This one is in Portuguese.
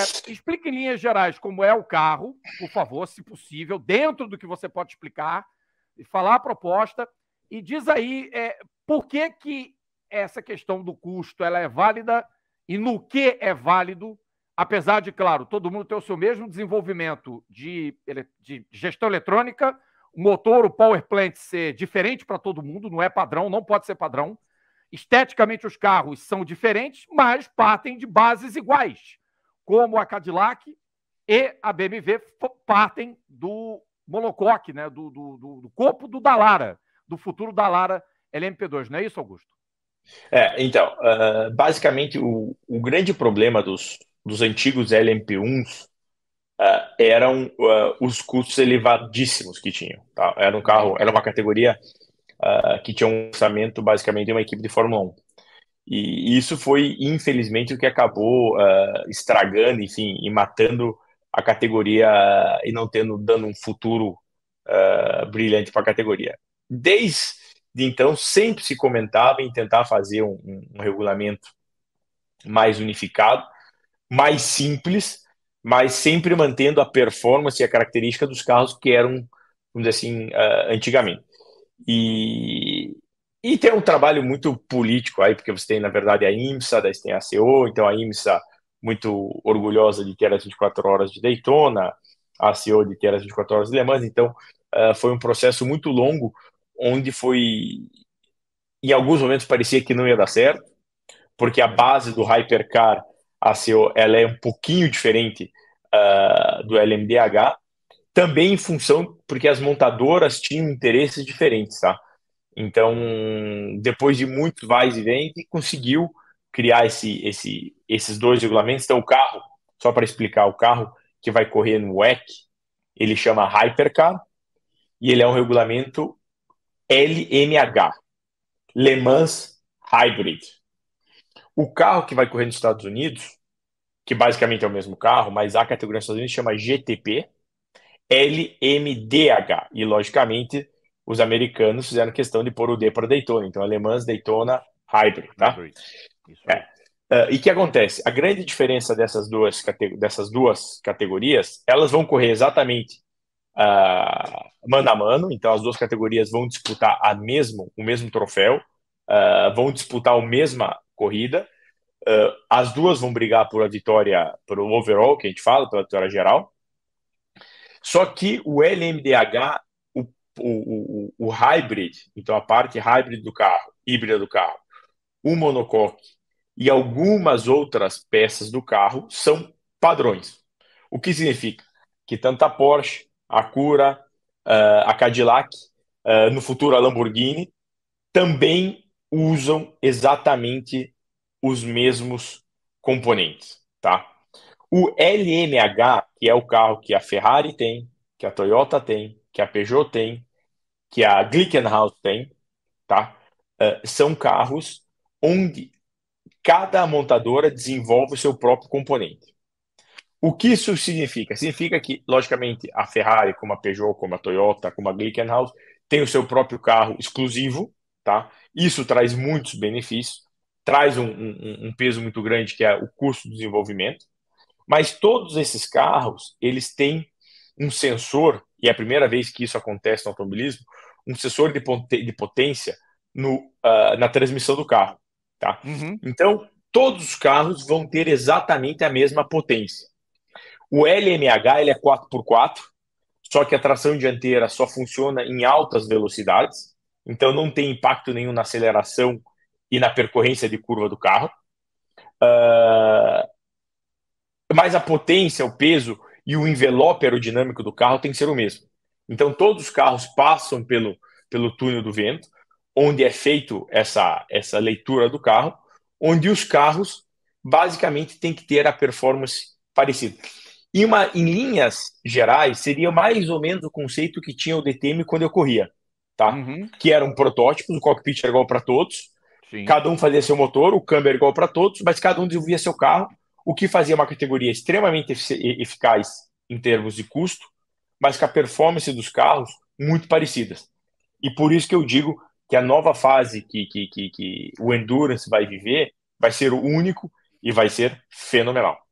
explique em linhas gerais como é o carro, por favor, se possível, dentro do que você pode explicar, e falar a proposta, e diz aí por que que essa questão do custo ela é válida e no que é válido, apesar de, claro, todo mundo ter o seu mesmo desenvolvimento de gestão eletrônica, o motor, o power plant ser diferente para todo mundo, não é padrão, não pode ser padrão. Esteticamente, os carros são diferentes, mas partem de bases iguais, como a Cadillac e a BMW partem do monocoque, né? do corpo do Dallara, do futuro Dallara LMP2, não é isso, Augusto? Então, basicamente, o grande problema dos antigos LMP1s eram os custos elevadíssimos que tinham. Tá? Era um carro, era uma categoria que tinha um orçamento basicamente de uma equipe de Fórmula 1. E isso foi, infelizmente, o que acabou estragando, enfim, e matando a categoria e não dando um futuro brilhante para a categoria. Desde então, sempre se comentava em tentar fazer um regulamento mais unificado, mais simples, mas sempre mantendo a performance e a característica dos carros que eram, vamos dizer assim, antigamente. E, e tem um trabalho muito político aí, porque você tem, na verdade, a IMSA, daí você tem a ACO, então a IMSA muito orgulhosa de ter as 24 horas de Daytona, a ACO de ter as 24 horas de Le Mans, então foi um processo muito longo, onde em alguns momentos parecia que não ia dar certo, porque a base do Hypercar, a ACO, ela é um pouquinho diferente do LMDH, também em função, porque as montadoras tinham interesses diferentes, tá? Então, depois de muitos vais e vens, conseguiu criar esses dois regulamentos. Então, o carro, só para explicar, o carro que vai correr no WEC, ele chama Hypercar e ele é um regulamento LMH, Le Mans Hybrid. O carro que vai correr nos Estados Unidos, que basicamente é o mesmo carro, mas a categoria nos Estados Unidos chama GTP, LMDH. E, logicamente, os americanos fizeram questão de pôr o D para Daytona. Então, Alemãs Daytona Hybrid, tá? Isso aí. E o que acontece? A grande diferença dessas duas categorias, elas vão correr exatamente mano a mano. Então, as duas categorias vão disputar o mesmo troféu, vão disputar a mesma corrida. As duas vão brigar por a vitória, por o overall, que a gente fala, pela vitória geral. Só que o LMDH, o hybrid, então a parte hybrid do carro, híbrida do carro, o monocoque e algumas outras peças do carro são padrões. O que significa que tanto a Porsche, a Cura, a Cadillac, no futuro a Lamborghini, também usam exatamente os mesmos componentes, tá? O LMH, que é o carro que a Ferrari tem, que a Toyota tem, que a Peugeot tem, que a Glickenhaus tem, tá? São carros onde cada montadora desenvolve o seu próprio componente. O que isso significa? Significa que, logicamente, a Ferrari, como a Peugeot, como a Toyota, como a Glickenhaus, tem o seu próprio carro exclusivo, tá? Isso traz muitos benefícios, traz um peso muito grande, que é o custo do desenvolvimento. Mas todos esses carros, eles têm um sensor, e é a primeira vez que isso acontece no automobilismo, um sensor de potência na transmissão do carro. Tá? Uhum. Então, todos os carros vão ter exatamente a mesma potência. O LMH ele é 4x4, só que a tração dianteira só funciona em altas velocidades, então não tem impacto nenhum na aceleração e na percorrência de curva do carro. Mas a potência, o peso e o envelope aerodinâmico do carro tem que ser o mesmo. Então, todos os carros passam pelo túnel do vento, onde é feito essa leitura do carro, onde os carros basicamente têm que ter a performance parecida. Em linhas gerais, seria mais ou menos o conceito que tinha o DTM quando eu corria, tá? Uhum. Que eram protótipos, o cockpit era igual para todos, Sim. cada um fazia seu motor, o câmbio era igual para todos, mas cada um desenvolvia seu carro, o que fazia uma categoria extremamente eficaz em termos de custo, mas com a performance dos carros muito parecidas. E por isso que eu digo que a nova fase que o Endurance vai viver vai ser o único e vai ser fenomenal.